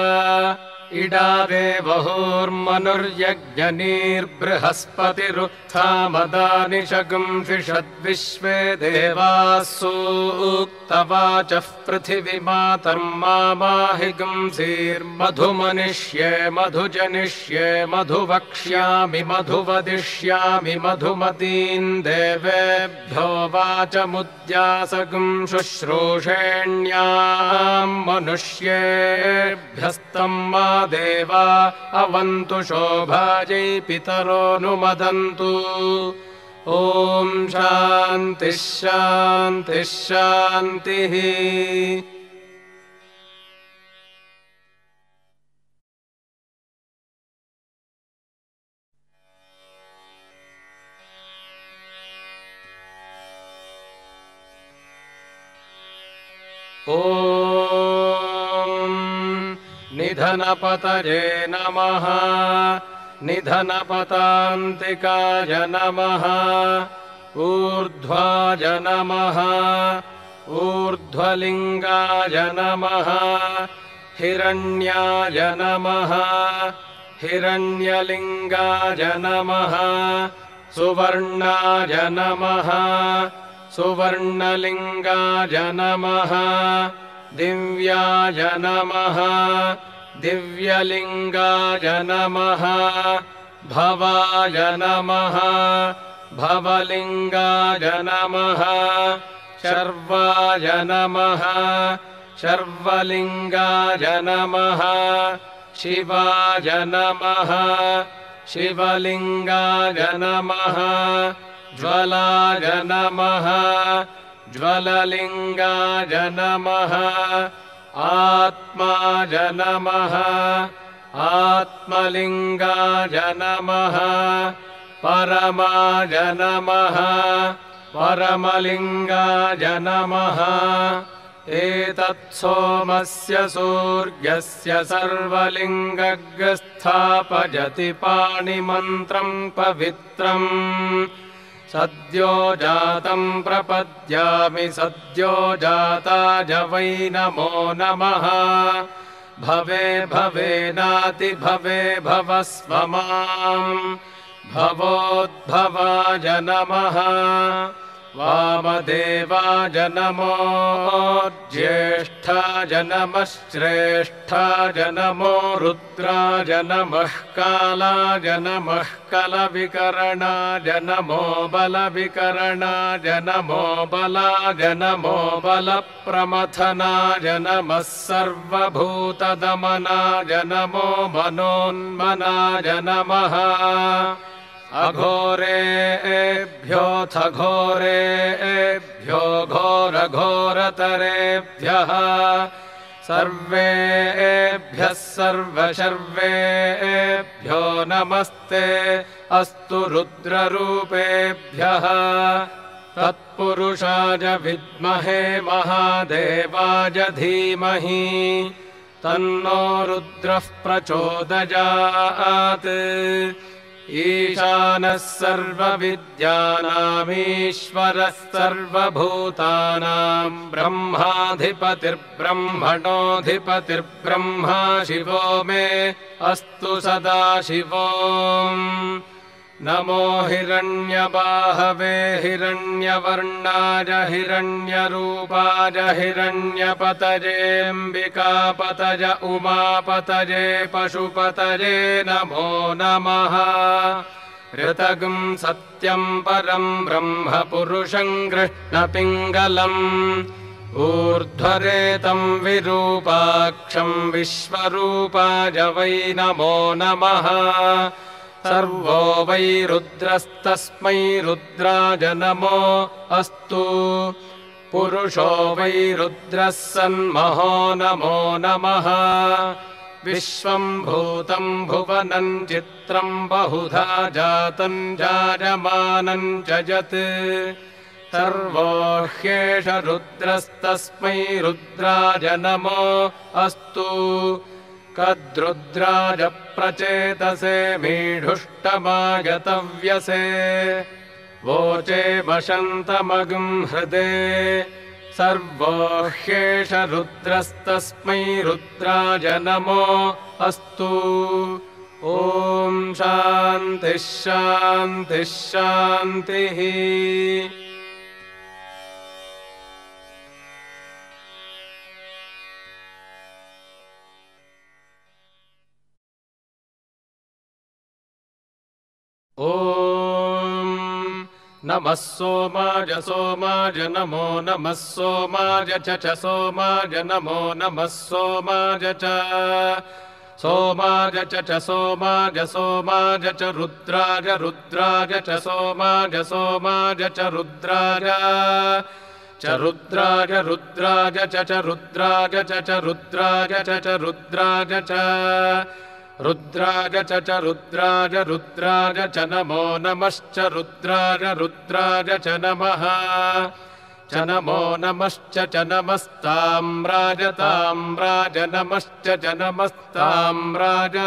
इडादेवहोर्मनुर्यज्ञनीर्बृहस्पतिरुत्थामदानि शगुंषिषद्विश्वे देवाः सूक्तवाचः पृथिवीमातर्मामाहिगुंसीर्मधुमनिष्ये मधुजनिष्ये मधुवक्ष्यामि मधुवदिष्यामि मधुमतीन् देवेभ्यो वाचमुद्यासगुं शुश्रूषेण्याम् मनुष्येभ्यस्तम् मा देवा अवन्तु शोभायै पितरोऽनुमदन्तु ॐ शान्तिः शान्तिः शान्तिः। निधनपतये नमः निधनपतान्तिकाय नमः ऊर्ध्वाय नमः ऊर्ध्वलिङ्गाय नमः हिरण्याय नमः हिरण्यलिङ्गाय नमः सुवर्णाय नमः सुवर्णलिङ्गाय नमः दिव्याय नमः दिव्यलिङ्गाय नमः भवाय नमः भवलिङ्गाय नमः शर्वाय नमः शर्वलिङ्गाय नमः शिवाय नमः शिवलिङ्गाय नमः ज्वलाय नमः ज्वललिङ्गाय नमः आत्माय नमः आत्मलिङ्गाय नमः परमाय नमः परमलिङ्गाय नमः एतत्सोमस्य सूर्यस्य सर्वलिङ्गग्रस्थापयति पाणिमन्त्रम् पवित्रम् सद्यो जातम् प्रपद्यामि सद्यो जाताय वै नमो नमः भवे भवेनाति भवे भवस्व माम् भवोद्भवाय नमः वामदेवाय नमो ज्येष्ठाय नमः श्रेष्ठाय नमो रुद्राय नमः कालाय नमः कलविकरणाय नमो बलविकरणाय नमो बलाय नमो बलप्रमथनाय नमः सर्वभूतदमनाय नमो मनोन्मनाय नमः अघोरेभ्योऽथ घोरेभ्यो घोरघोरतरेभ्यः सर्वेभ्यः सर्वशर्वेभ्यो नमस्ते अस्तु रुद्ररूपेभ्यः तत्पुरुषाय विद्महे महादेवाय धीमहि तन्नो रुद्रः प्रचोदयात् ईशानः सर्वविद्यानामीश्वरः सर्वभूतानाम् ब्रह्माधिपतिर्ब्रह्मणोऽधिपतिर्ब्रह्मा शिवो मे अस्तु सदा शिवो नमो हिरण्यबाहवे हिरण्यवर्णाय हिरण्यरूपाय हिरण्यपतजेऽम्बिकापतज उमापतजे पशुपतजे नमो नमः ऋतगम् सत्यम् परम् ब्रह्म पुरुषम् कृष्णपिङ्गलम् ऊर्ध्वरेतम् विरूपाक्षम् विश्वरूपाय वै नमो नमः सर्वो वै रुद्रस्तस्मै रुद्राय नमो अस्तु पुरुषो वै रुद्रः सन्महो नमो नमः विश्वम् भूतम् भुवनम् चित्रम् बहुधा जातम् जायमानम् च यत् सर्वो ह्येष रुद्रस्तस्मै रुद्राय नमो अस्तु कद्रुद्राय प्रचेतसे मीढुष्टमागतव्यसे वोचे वशन्तमगुम् हृदे सर्वो ह्येष रुद्रस्तस्मै रुद्राय नमो अस्तु ॐ शान्तिः शान्तिः शान्तिः ॐ नमः सोमाय सोमाय नमो नमः सोमाय च सोमाय नमो नमः सोमाय च सोमाय च सोमाय सोमाय च रुद्राय रुद्राय च सोमाय सोमाय च रुद्राय च रुद्राय रुद्राय च रुद्राय च रुद्राय च रुद्राय च रुद्राय च रुद्राय रुद्राय च नमो नमश्च रुद्राय रुद्राय च नमः च नमो नमश्च च नमस्ताम्राज ताम्राज नमश्च च नमस्ताम्राज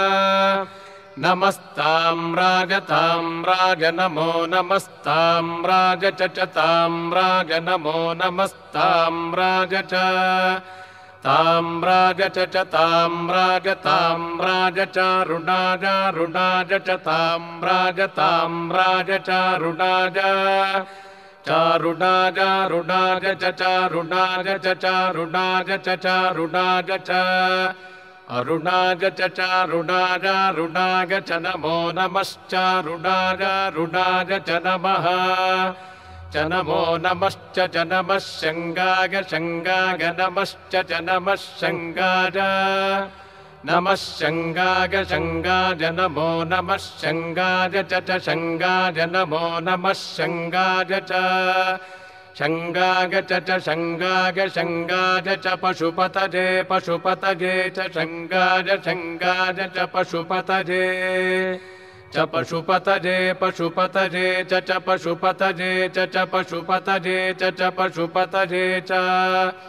नमस्ताम्राज ताम्राज नमो नमस्ताम्राज च ताम्राज नमो नमस्ताम्राज च ताम्राज च ताम्राज ताम्राज चारुणाज रुणाज च ताम्राज ताम्राज चारुणाज चारुणाज रुणाज च चारुणाज च चारुणाज च चारुणाज च अरुणाज च चारुणाज रुणाज च नमो नमश्चारुणाज रुणाज च नमः च नमो नमश्च च नमः शङ्गाय शङ्गाय नमश्च च नमः शङ्गाय नमः शङ्गाय शङ्गाय नमो नमः शङ्गाय च शङ्गाय नमो नमः शङ्गाय च शङ्गाय च शङ्गाय शङ्गाय च पशुपतये पशुपतये च शङ्गाय शङ्गाय च पशुपतये च पशुपतये पशुपतये च पशुपतये च पशुपतये च पशुपतये च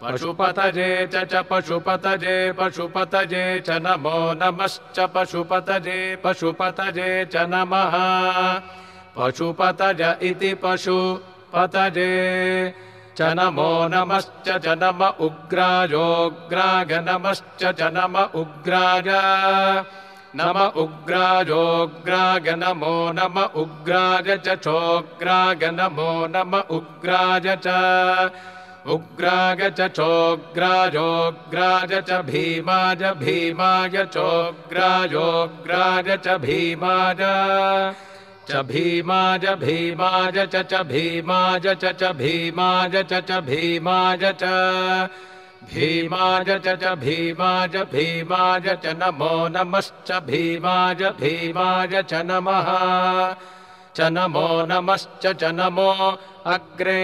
पशुपतये च पशुपतये पशुपतये च नमो नमश्च पशुपतये पशुपतये च नमः पशुपतय इति पशुपतये च नमो नमश्च च नम उग्रायोग्राय नमश्च च नम उग्राय नम उग्रायोग्राय नमो नम उग्राय च चोग्राय नमो नम उग्राय च उग्राय च चोग्रायोग्राय च भीमाय भीमाय चोग्रायोग्राय च भीमाय च भीमाय भीमाय च भीमाय च भीमाय च भीमाय च भीमाय च भीमाय भीमाय च नमो नमश्च भीमाय भीमाय च नमः च नमो नमश्च च नमो अग्रे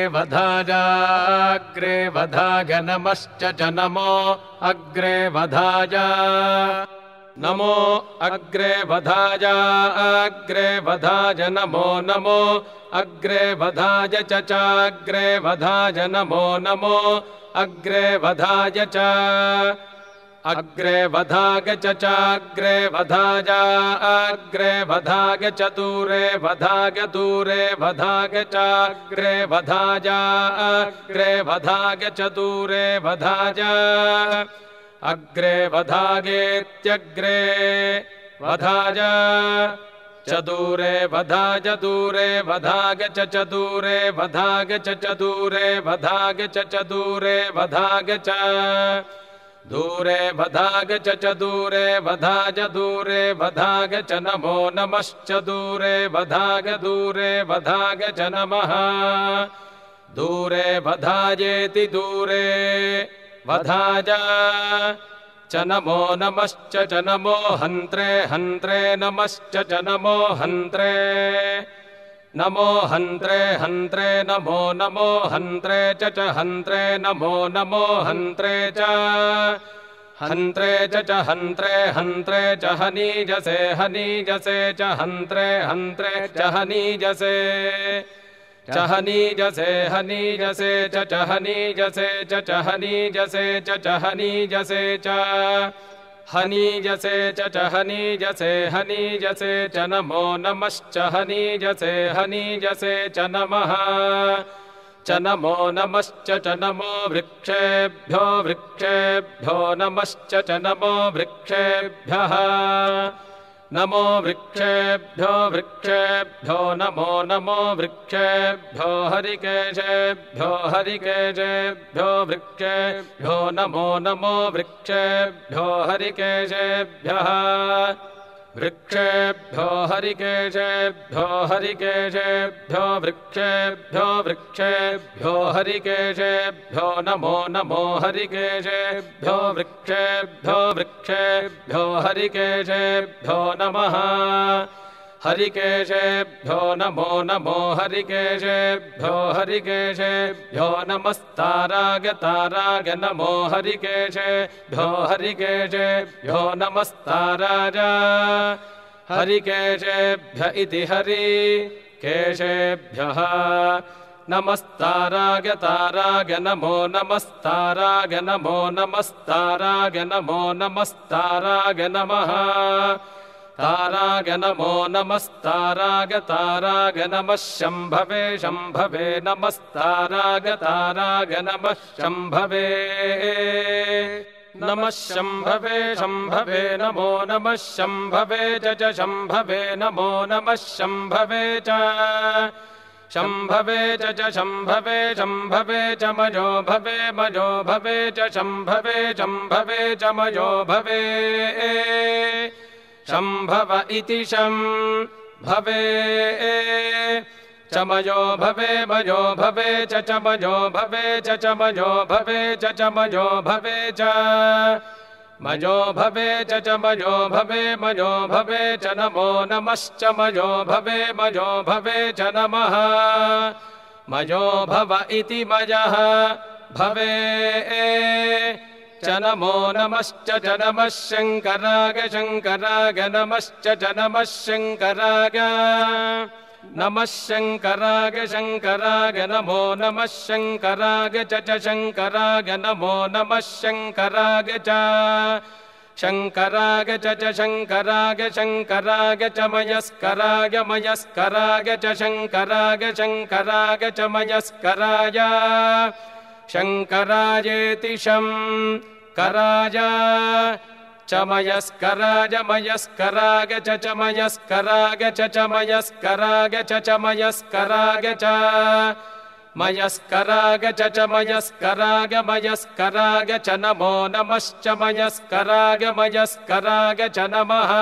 वधाय नमश्च च नमो अग्रे वधाय नमो अग्रे वधाय नमो नमो अग्रे वधाय च चाग्रे वधाय नमो नमो अग्रे वधाय च अग्रे वधाय च चाग्रे वधाय अग्रे वधाय च दूरे वधाय चाग्रे वधाय अग्रे वधाय च दूरे वधाय अग्रे वधायेत्यग्रे वधाय च दूरे वधाय वधाय च दूरे वधाय च दूरे वधाय च दूरे वधाय च दूरे वधाय च दूरे वधाय च नमो नमश्च दूरे वधाय च नमः दूरे वधायेति दूरे वधाय च नमो नमश्च च नमो हन्त्रे नमश्च च नमो हन्त्रे नमो हन्त्रे नमो हन्त्रे च हन्त्रे नमो हन्त्रे च हन्त्रे च हन्त्रे च हनीजसे च हन्त्रे च हनीजसे च हनीजसे च हनीजसे च हनीजसे च हनीजसे च हनीजसे च हनीजसे च नमो नमश्च हनीजसे च नमः च नमो नमश्च च नमो वृक्षेभ्यो नमश्च च नमो वृक्षेभ्यः नमो वृक्षेभ्यो नमो वृक्षेभ्यो हरिकेशेभ्यो वृक्षेभ्यो नमो वृक्षेभ्यो हरिकेशेभ्यः वृक्षेभ्यो हरिकेशेभ्यो वृक्षेभ्यो हरिकेशेभ्यो नमो हरिकेशेभ्यो वृक्षेभ्यो हरिकेशेभ्यो नमः हरिकेशेभ्यो नमो हरिकेशेभ्यो नमस्ताराय नमो हरिकेशेभ्यो नमस्ताराय हरिकेशेभ्य इति हरिकेशेभ्यः नमस्ताराय नमो नमस्ताराय नमः ताराग नमो नमस्ताराग नमः शम्भवे नमस्ताराग नमः शम्भवे नमो नमः शम्भवे च शम्भवे नमो नमः शम्भवे च शम्भवे च मयो भवे च शम्भवे च मयो भवे शम्भव इति शम्भवे च मयो भवे च मयो भवे च मयो भवे च मयो भवे च मयो भवे च मयो भवे च नमो नमश्च मयो भवे च नमः मयो भव इति मयः भवे च नमो नमश्च च नमः शङ्कराय नमश्च च नमः शङ्कराय नमः शङ्कराय शङ्कराय नमो नमः शङ्कराय च शङ्कराय नमो नमः शङ्कराय च शङ्कराय च शङ्कराय शङ्कराय च मयस्कराय मयस्कराय च शङ्कराय शङ्कराय च मयस्कराय शङ्करायेति शङ्कराय च मयस्कराय मयस्कराय च मयस्कराय च मयस्कराय च मयस्कराय च मयस्कराय च मयस्कराय मयस्कराय च नमो नमश्च मयस्कराय मयस्कराय च नमः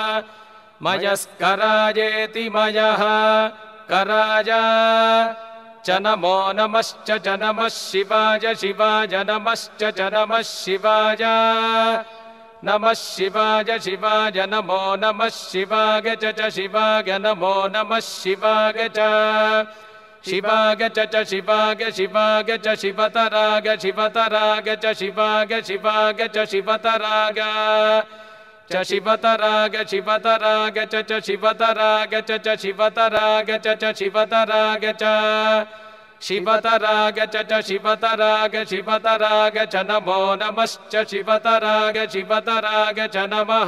मयस्करायेति मयः कराय च नमो नमश्च च नमः शिवाय शिवाय नमश्च च नमः शिवाय नमः शिवाय शिवाय नमो नमः शिवाय च शिवाय नमो नमः शिवाय च शिवाय च शिवाय शिवाय च शिवतराग शिवतराग च शिवाय शिवाय च शिवतराग च शिवतराग शिवतराग च शिवतराग च शिवतराग च शिवतराग च शिवतराग च शिवतराग शिवतराग च नमो नमश्च शिवतराग शिवतराग च नमः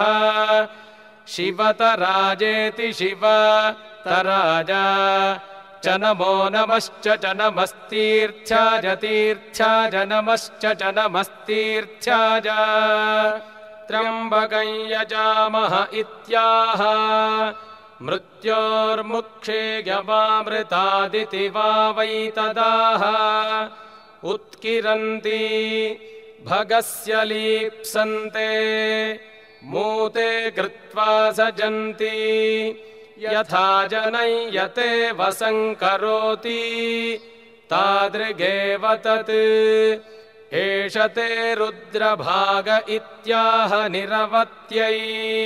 शिवतराजेति शिवतराज च नमो नमश्च च नमस्तीर्थ्याय तीर्थ्याय नमश्च च नमस्तीर्थ्याय त्र्यम्बकं यजामः इत्याह मृत्योर्मुक्षेयमामृतादिति वा वै तदाह उत्किरन्ति भगस्य लीप्सन्ते मूते कृत्वा सजन्ति यथा जनयते वसङ्करोति तादृगेव तत् एष ते रुद्रभाग इत्याह निरवत्यै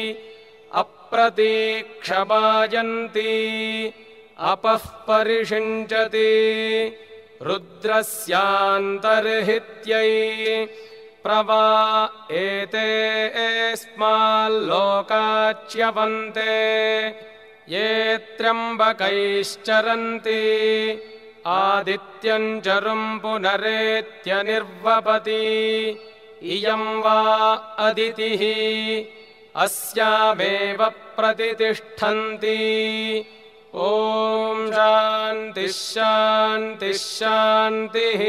अप्रतीक्षमायन्ति अपः परिषिञ्चति रुद्रस्यान्तर्हित्यै प्रवा एतेऽस्माल्लोकाच्यवन्ते ये त्र्यम्बकैश्चरन्ति आदित्यं चरुं पुनरेत्यनिर्वपति इयं वा अदितिः अस्यामेव प्रतितिष्ठन्ति ॐ शान्तिः शान्तिः शान्तिः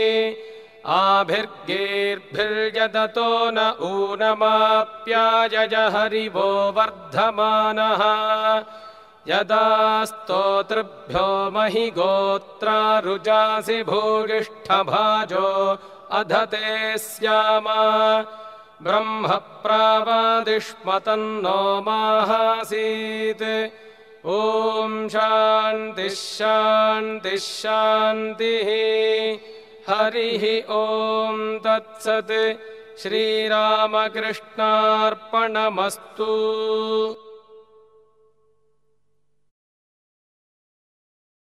आभिर्गेर्भिर्यदतो न ऊनमाप्यायज हरिवो वर्धमानः यदा स्तोतृभ्यो महि गोत्रा रुजासि भूयिष्ठभाजो अधते स्याम ब्रह्म प्रावादिष्मतन्नो माहासीत् ॐ शान्तिः शान्तिः शान्तिः हरिः ॐ तत्सत् श्रीरामकृष्णार्पणमस्तु।